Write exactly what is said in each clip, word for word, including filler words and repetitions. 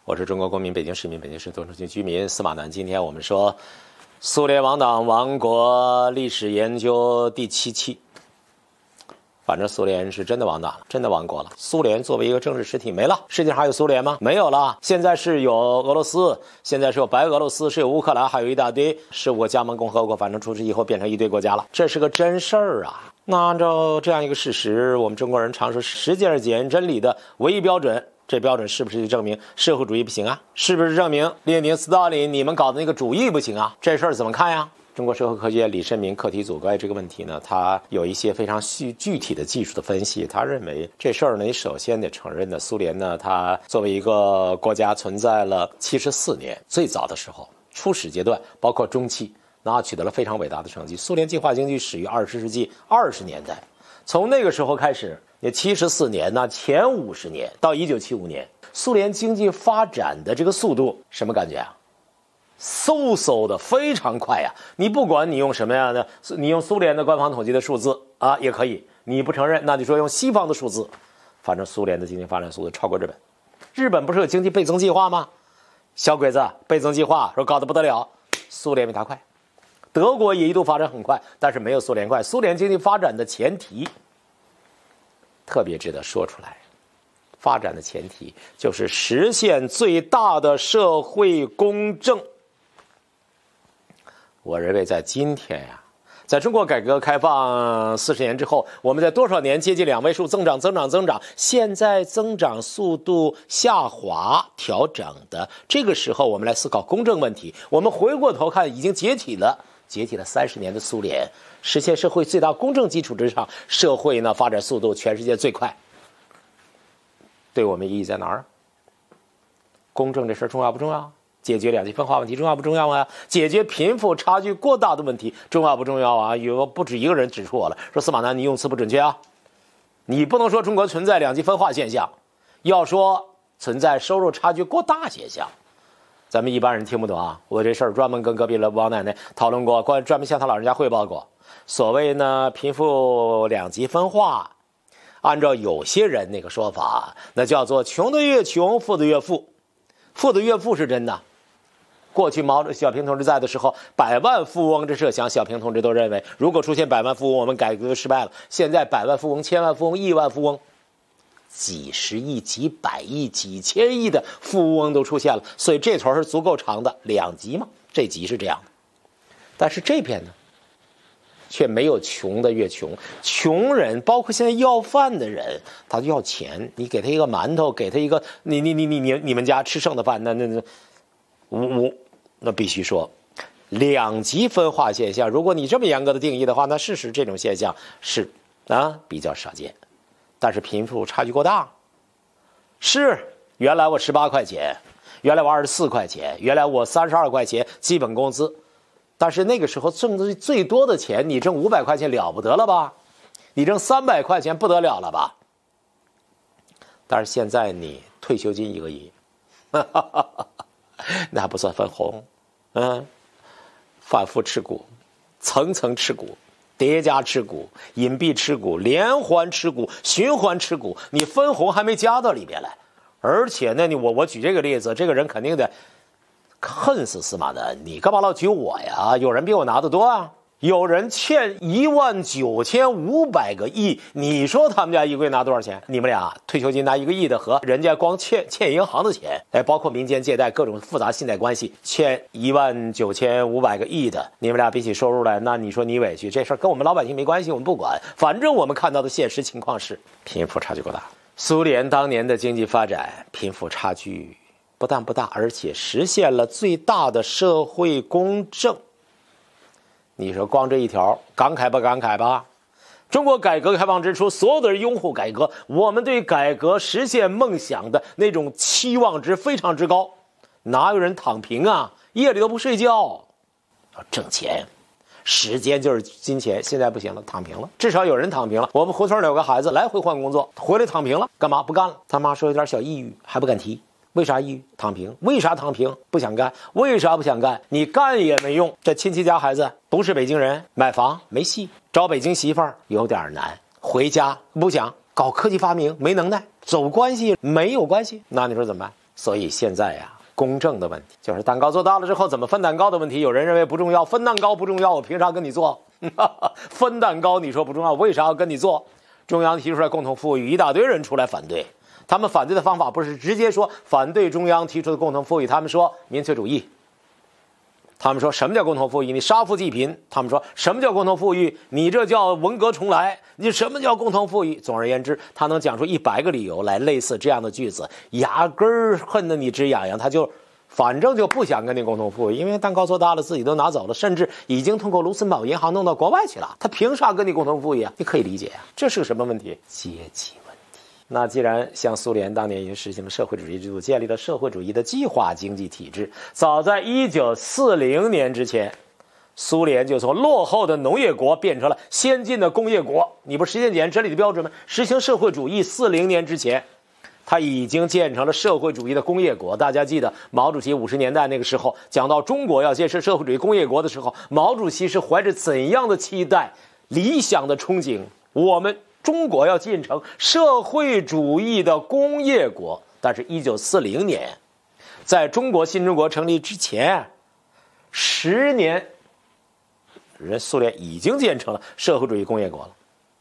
我是中国公民，北京市民，北京市东城区居民司马南。今天我们说苏联亡党亡国历史研究第七期。反正苏联是真的亡党了，真的亡国了。苏联作为一个政治实体没了，世界上还有苏联吗？没有了。现在是有俄罗斯，现在是有白俄罗斯，是有乌克兰，还有一大堆十五个加盟共和国，反正出去以后变成一堆国家了。这是个真事儿啊。那按照这样一个事实，我们中国人常说实践是检验真理的唯一标准。这标准是不是就证明社会主义不行啊？是不是证明列宁、斯大林你们搞的那个主义不行啊？这事儿怎么看呀？中国社会科学李申明课题组关于这个问题呢，他有一些非常具具体的技术的分析。他认为这事儿呢，你首先得承认呢，苏联呢，它作为一个国家存在了七十四年，最早的时候，初始阶段，包括中期，那取得了非常伟大的成绩。苏联计划经济始于二十世纪二十年代，从那个时候开始。也七十四年，那前五十年到一九七五年，苏联经济发展的这个速度，什么感觉啊？嗖嗖的非常快呀！你不管你用什么样的，你用苏联的官方统计的数字啊也可以，你不承认，那你说用西方的数字，反正苏联的经济发展速度超过日本。日本不是有经济倍增计划吗？小鬼子倍增计划说搞得不得了，苏联比它快。德国也一度发展很快，但是没有苏联快。苏联经济发展的前提。特别值得说出来，发展的前提就是实现最大的社会公正。我认为在今天呀，在中国改革开放四十年之后，我们在多少年接近两位数增长、增长、增长，现在增长速度下滑调整的这个时候，我们来思考公正问题。我们回过头看，已经解体了。解体了三十年的苏联，实现社会最大公正基础之上，社会呢发展速度全世界最快。对我们意义在哪儿？公正这事重要不重要？解决两极分化问题重要不重要啊？解决贫富差距过大的问题重要不重要啊？有不止一个人指出我了，说司马南你用词不准确啊！你不能说中国存在两极分化现象，要说存在收入差距过大现象。咱们一般人听不懂啊！我这事儿专门跟隔壁的王奶奶讨论过，关专门向她老人家汇报过。所谓呢贫富两极分化，按照有些人那个说法，那叫做穷的越穷，富的越富。富的越富是真的。过去毛小平同志在的时候，百万富翁这设想，小平同志都认为，如果出现百万富翁，我们改革就失败了。现在百万富翁、千万富翁、亿万富翁。几十亿、几百亿、几千亿的富翁都出现了，所以这头是足够长的，两极嘛，这极是这样的。但是这边呢，却没有穷的越穷，穷人包括现在要饭的人，他要钱，你给他一个馒头，给他一个你你你你你你们家吃剩的饭，那那那我那必须说，两极分化现象，如果你这么严格的定义的话，那事实这种现象是啊比较少见。但是贫富差距过大，是原来我十八块钱，原来我二十四块钱，原来我三十二块钱基本工资，但是那个时候挣的最多的钱，你挣五百块钱了不得了吧？你挣三百块钱不得了了吧？但是现在你退休金一个亿，那还不算分红，嗯，反复持股，层层持股。叠加持股、隐蔽持股、连环持股、循环持股，你分红还没加到里边来，而且呢，你我我举这个例子，这个人肯定得恨死司马南，你干嘛老举我呀？有人比我拿得多啊，有人欠一万九千五百个亿，你说他们家一个月拿多少钱？你们俩退休金拿一个亿的和人家光欠欠银行的钱，哎，包括民间借贷各种复杂信贷关系，欠一万九千五百个亿的，你们俩比起收入来，那你说你委屈，这事儿跟我们老百姓没关系，我们不管，反正我们看到的现实情况是贫富差距过大。苏联当年的经济发展，贫富差距不但不大，而且实现了最大的社会公正。你说光这一条感慨不感慨吧？中国改革开放之初，所有的人拥护改革，我们对改革实现梦想的那种期望值非常之高。哪有人躺平啊？夜里都不睡觉，要挣钱，时间就是金钱。现在不行了，躺平了，至少有人躺平了。我们胡同里有个孩子来回换工作，回来躺平了，干嘛不干了？他妈说有点小抑郁，还不敢提。为啥抑郁？躺平。为啥躺平？不想干。为啥不想干？你干也没用。这亲戚家孩子不是北京人，买房没戏，找北京媳妇儿有点难，回家不想，搞科技发明没能耐，走关系没有关系，那你说怎么办？ 所以现在呀、啊，公正的问题就是蛋糕做大了之后怎么分蛋糕的问题。有人认为不重要，分蛋糕不重要，我凭啥跟你做？分蛋糕你说不重要，为啥要跟你做？中央提出来共同富裕，一大堆人出来反对。他们反对的方法不是直接说反对中央提出的共同富裕，他们说民粹主义。他们说什么叫共同富裕？你杀富济贫。他们说什么叫共同富裕？你这叫文革重来。你什么叫共同富裕？总而言之，他能讲出一百个理由来，类似这样的句子，压根儿恨得你直痒痒。他就反正就不想跟你共同富裕，因为蛋糕做大了，自己都拿走了，甚至已经通过卢森堡银行弄到国外去了。他凭啥跟你共同富裕啊？你可以理解啊，这是个什么问题？阶级问题。那既然像苏联当年已经实行了社会主义制度，建立了社会主义的计划经济体制，早在一九四零年之前，苏联就从落后的农业国变成了先进的工业国。你不实现简真理的标准吗？实行社会主义四零年之前，它已经建成了社会主义的工业国。大家记得毛主席五十年代那个时候讲到中国要建设社会主义工业国的时候，毛主席是怀着怎样的期待、理想的憧憬？我们中国要建成社会主义的工业国。但是一九四零年，在中国新中国成立之前十年，人苏联已经建成了社会主义工业国了。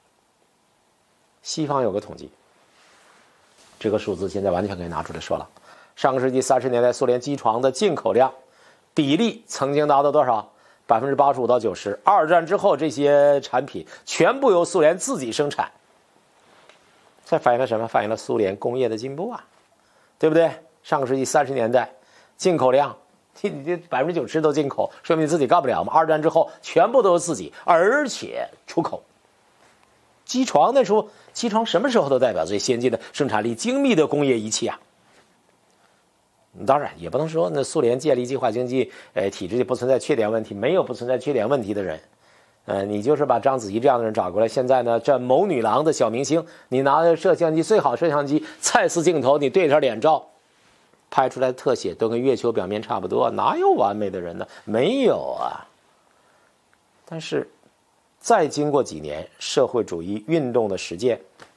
西方有个统计，这个数字现在完全可以拿出来说了。上个世纪三十年代，苏联机床的进口量比例曾经达到多少？百分之八十五到九十。二战之后，这些产品全部由苏联自己生产。这反映了什么？反映了苏联工业的进步啊，对不对？上个世纪三十年代，进口量你这百分之九十都进口，说明你自己干不了吗？二战之后，全部都是自己，而且出口。机床那时候，机床什么时候都代表最先进的生产力、精密的工业仪器啊。当然也不能说那苏联建立计划经济呃体制就不存在缺点问题，没有不存在缺点问题的人。呃，你就是把章子怡这样的人找过来，现在呢，这某女郎的小明星，你拿着摄像机，最好摄像机蔡司镜头，你对着脸照，拍出来的特写都跟月球表面差不多，哪有完美的人呢？没有啊。但是再经过几年社会主义运动的实践，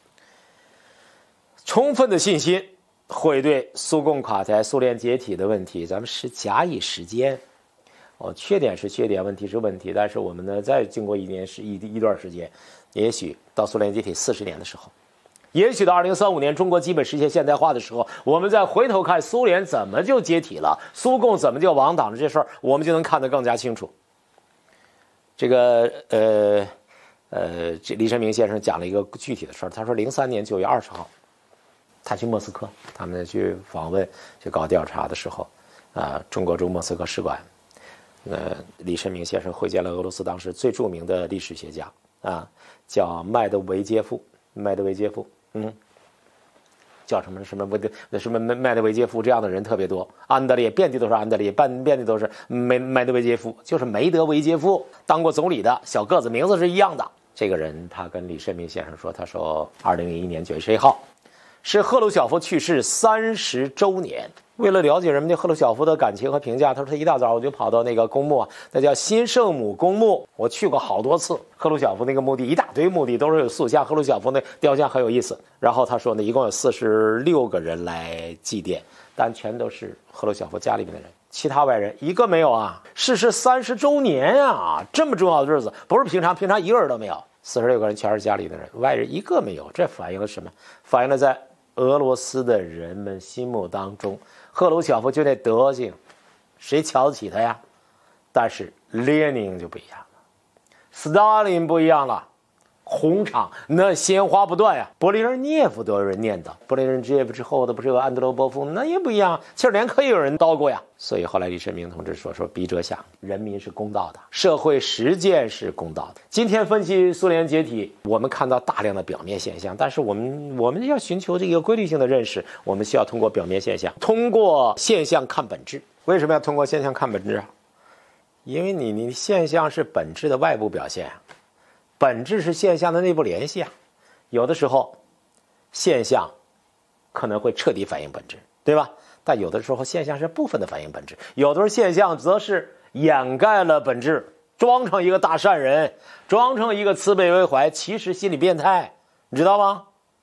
充分的信心会对苏共垮台、苏联解体的问题，咱们是假以时间。哦，缺点是缺点，问题是问题，但是我们呢，再经过一年是一一段时间，也许到苏联解体四十年的时候，也许到二零三五年中国基本实现现代化的时候，我们再回头看苏联怎么就解体了，苏共怎么就亡党了，这事儿我们就能看得更加清楚。这个呃呃，这李申明先生讲了一个具体的事儿，他说零三年九月二十号，他去莫斯科，他们去访问去搞调查的时候，啊、呃，中国驻莫斯科使馆。呃，李申明先生会见了俄罗斯当时最著名的历史学家啊，叫麦德维杰夫，麦德维杰夫，嗯，叫什么什么维德什么麦德维杰夫这样的人特别多，安德烈遍地都是安德烈，半遍地都是梅麦德维杰夫，就是梅德维杰夫，当过总理的小个子，名字是一样的。这个人他跟李申明先生说，他说二零零一年九月十一号是赫鲁晓夫去世三十周年。为了了解人们对赫鲁晓夫的感情和评价，他说他一大早我就跑到那个公墓啊，那叫新圣母公墓，我去过好多次。赫鲁晓夫那个墓地一大堆墓地都是有塑像，赫鲁晓夫那雕像很有意思。然后他说呢，一共有四十六个人来祭奠，但全都是赫鲁晓夫家里面的人，其他外人一个没有啊。逝世三十周年啊，这么重要的日子，不是平常，平常一个人都没有。四十六个人全是家里的人，外人一个没有。这反映了什么？反映了在俄罗斯的人们心目当中，赫鲁晓夫就那德行，谁瞧得起他呀？但是列宁就不一样了，斯大林不一样了，红场那鲜花不断呀。勃列日涅夫都有人念叨，勃列日涅夫之后的不是有安德罗波夫，那也不一样，其实连可以有人叨过呀。所以后来李申明同志说说笔者想，人民是公道的，社会实践是公道的。今天分析苏联解体，我们看到大量的表面现象，但是我们我们要寻求这个规律性的认识，我们需要通过表面现象，通过现象看本质。为什么要通过现象看本质啊？因为你你现象是本质的外部表现啊，本质是现象的内部联系啊。有的时候现象可能会彻底反映本质，对吧？但有的时候现象是部分的反映本质，有的时候现象则是掩盖了本质，装成一个大善人，装成一个慈悲为怀，其实心理变态，你知道吗？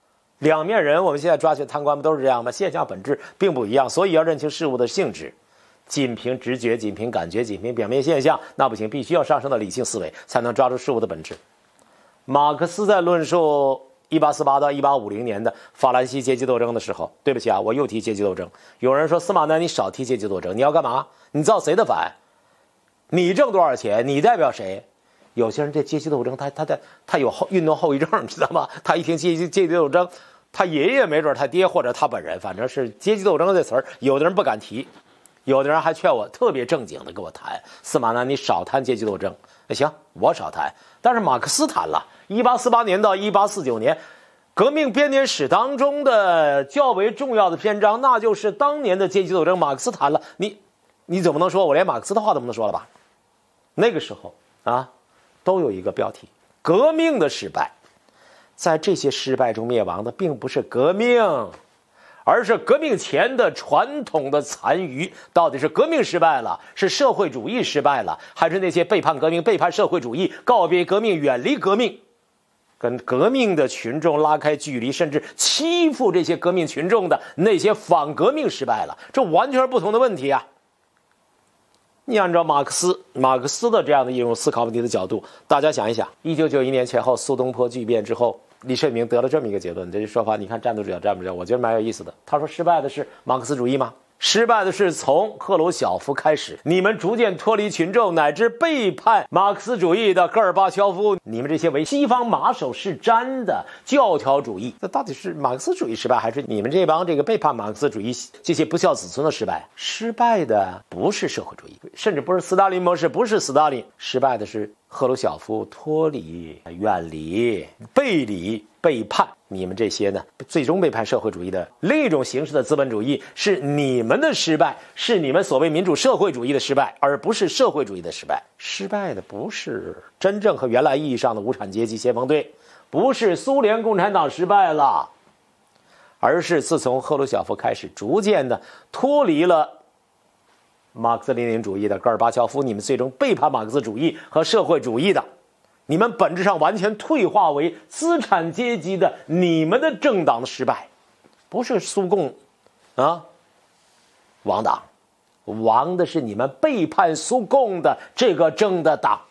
两面人，我们现在抓取贪官不都是这样吗？现象本质并不一样，所以要认清事物的性质。仅凭直觉，仅凭感觉，仅凭表面现象，那不行，必须要上升到理性思维，才能抓住事物的本质。马克思在论述一八四八到一八五零年的法兰西阶级斗争的时候，对不起啊，我又提阶级斗争。有人说司马南，你少提阶级斗争，你要干嘛？你造谁的反？你挣多少钱？你代表谁？有些人对阶级斗争，他他的他有后运动后遗症，你知道吗？他一听阶级阶级斗争，他爷爷没准他爹或者他本人，反正是阶级斗争这词儿，有的人不敢提，有的人还劝我特别正经的跟我谈。司马南，你少谈阶级斗争。那行，我少谈。但是马克思谈了。一八四八年到一八四九年，革命编年史当中的较为重要的篇章，那就是当年的阶级斗争。马克思谈了，你你怎么能说我连马克思的话都不能说了吧？那个时候啊，都有一个标题：革命的失败。在这些失败中灭亡的，并不是革命，而是革命前的传统的残余。到底是革命失败了，是社会主义失败了，还是那些背叛革命、背叛社会主义、告别革命、远离革命，跟革命的群众拉开距离，甚至欺负这些革命群众的那些反革命失败了？这完全是不同的问题啊！你按照马克思马克思的这样的一种思考问题的角度，大家想一想，一九九一年前后苏东坡巨变之后，李世民得了这么一个结论，这句说法你看站得住脚站不住脚，我觉得蛮有意思的。他说失败的是马克思主义吗？失败的是从赫鲁晓夫开始，你们逐渐脱离群众，乃至背叛马克思主义的戈尔巴乔夫，你们这些为西方马首是瞻的教条主义，那到底是马克思主义失败，还是你们这帮这个背叛马克思主义这些不孝子孙的失败？失败的不是社会主义，甚至不是斯大林模式，不是斯大林，失败的是赫鲁晓夫脱离、远离、背离、背叛你们这些呢，最终背叛社会主义的另一种形式的资本主义，是你们的失败，是你们所谓民主社会主义的失败，而不是社会主义的失败。失败的不是真正和原来意义上的无产阶级先锋队，不是苏联共产党失败了，而是自从赫鲁晓夫开始，逐渐的脱离了马克思列宁主义的戈尔巴乔夫，你们最终背叛马克思主义和社会主义的，你们本质上完全退化为资产阶级的，你们的政党的失败，不是苏共啊亡党，亡的是你们背叛苏共的这个政的党。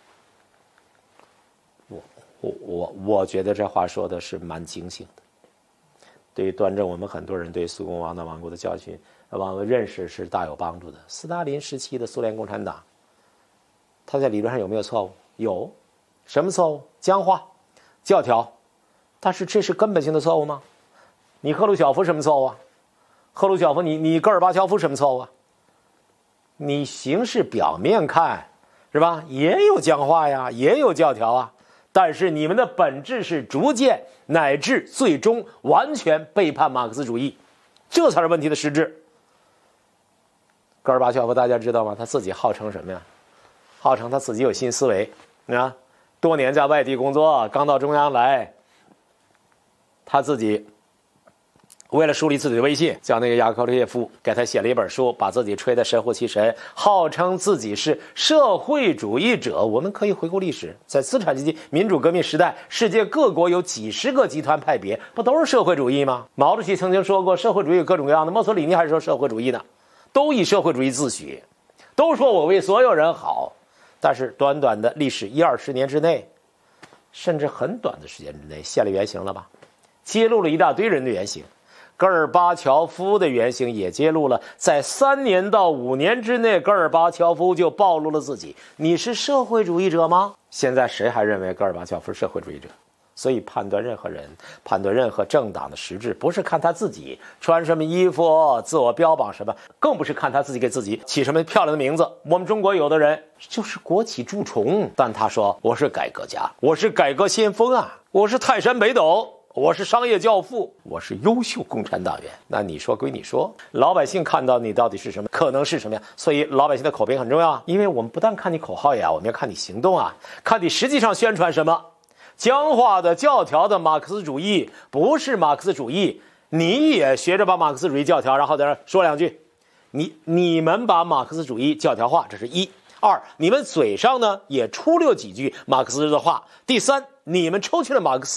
我我我我觉得这话说的是蛮警醒的，对于端正我们很多人对苏共亡党亡国的教训往认识是大有帮助的。斯大林时期的苏联共产党，他在理论上有没有错误？有。什么错误？僵化、教条。但是这是根本性的错误吗？你赫鲁晓夫什么错误啊？赫鲁晓夫你你戈尔巴乔夫什么错误啊？你形式表面看是吧，也有僵化呀，也有教条啊，但是你们的本质是逐渐乃至最终完全背叛马克思主义，这才是问题的实质。戈尔巴乔夫大家知道吗？他自己号称什么呀？号称他自己有新思维啊，多年在外地工作，刚到中央来，他自己为了树立自己的威信，叫那个雅科列夫给他写了一本书，把自己吹得神乎其神，号称自己是社会主义者。我们可以回顾历史，在资产阶级民主革命时代，世界各国有几十个集团派别，不都是社会主义吗？毛主席曾经说过，社会主义有各种各样的，墨索里尼还是说社会主义呢，都以社会主义自诩，都说我为所有人好。但是短短的历史一二十年之内，甚至很短的时间之内，现了原形了吧？揭露了一大堆人的原型，戈尔巴乔夫的原型也揭露了，在三年到五年之内，戈尔巴乔夫就暴露了自己。你是社会主义者吗？现在谁还认为戈尔巴乔夫是社会主义者？所以判断任何人，判断任何政党的实质，不是看他自己穿什么衣服，自我标榜什么，更不是看他自己给自己起什么漂亮的名字。我们中国有的人就是国企蛀虫，但他说我是改革家，我是改革先锋啊，我是泰山北斗，我是商业教父，我是优秀共产党员。那你说归你说，老百姓看到你到底是什么，可能是什么呀？所以老百姓的口碑很重要啊，因为我们不但看你口号呀，我们要看你行动啊，看你实际上宣传什么。僵化的教条的马克思主义不是马克思主义，你也学着把马克思主义教条，然后在这说两句。你你们把马克思主义教条化，这是一；二，你们嘴上呢也出溜几句马克思的话；第三，你们抽去了马克思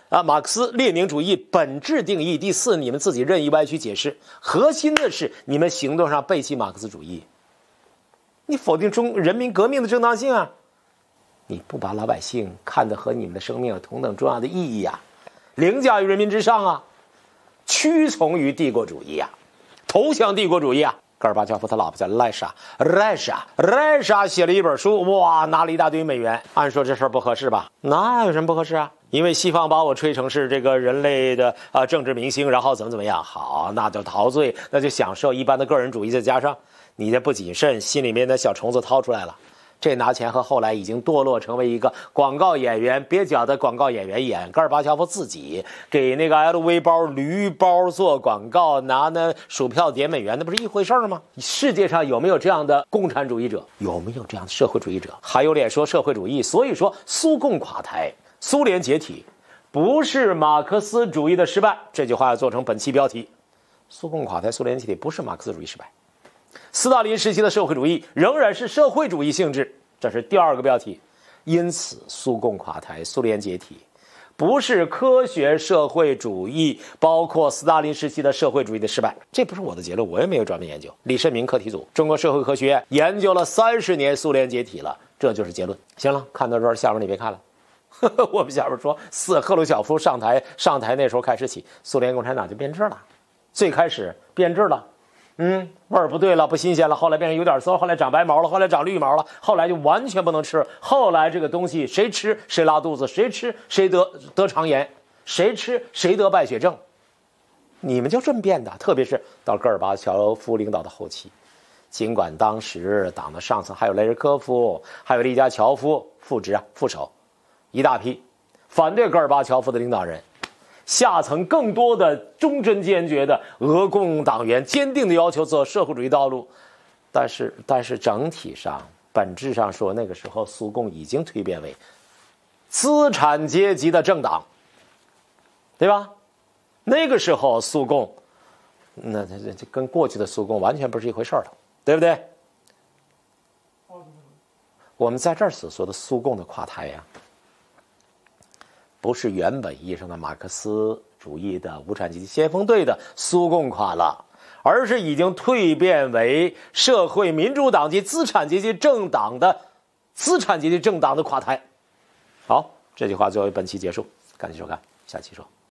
啊，马克思列宁主义本质定义，第四，你们自己任意歪曲解释，核心的是你们行动上背弃马克思主义，你否定中人民革命的正当性啊，你不把老百姓看得和你们的生命有同等重要的意义啊，凌驾于人民之上啊，屈从于帝国主义啊，投降帝国主义啊。戈尔巴乔夫他老婆叫赖莎，赖莎，赖莎写了一本书，哇，拿了一大堆美元。按说这事儿不合适吧？那有什么不合适啊？因为西方把我吹成是这个人类的啊、呃、政治明星，然后怎么怎么样？好，那就陶醉，那就享受一般的个人主义，再加上你的不谨慎，心里面的小虫子掏出来了。这拿钱和后来已经堕落成为一个广告演员，蹩脚的广告演员演。戈尔巴乔夫自己给那个 L V 包、驴包做广告，拿那薯票点美元，那不是一回事吗？世界上有没有这样的共产主义者？有没有这样的社会主义者？还有脸说社会主义？所以说，苏共垮台，苏联解体，不是马克思主义的失败。这句话要做成本期标题：苏共垮台，苏联解体不是马克思主义失败。斯大林时期的社会主义仍然是社会主义性质，这是第二个标题。因此，苏共垮台，苏联解体，不是科学社会主义，包括斯大林时期的社会主义的失败。这不是我的结论，我也没有专门研究。李慎明课题组，中国社会科学院研究了三十年，苏联解体了，这就是结论。行了，看到这儿，下边你别看了。我们下边说，自赫鲁晓夫上台上台那时候开始起，苏联共产党就变质了，最开始变质了。嗯，味儿不对了，不新鲜了，后来变成有点馊，后来长白毛了，后来长绿毛了，后来就完全不能吃。后来这个东西谁吃谁拉肚子，谁吃谁得得肠炎，谁吃谁得败血症。你们就这么变的，特别是到戈尔巴乔夫领导的后期，尽管当时党的上层还有雷日科夫，还有利加乔夫副职啊副手，一大批反对戈尔巴乔夫的领导人。下层更多的忠贞坚决的俄共党员坚定的要求走社会主义道路，但是但是整体上本质上说，那个时候苏共已经蜕变为资产阶级的政党，对吧？那个时候苏共，那这这跟过去的苏共完全不是一回事了，对不对？我们在这儿所说的苏共的垮台呀、啊。不是原本意义上的马克思主义的无产阶级先锋队的苏共垮了，而是已经蜕变为社会民主党及资产阶级政党的资产阶级政党的垮台。好，这句话作为本期结束，感谢收看，下期说。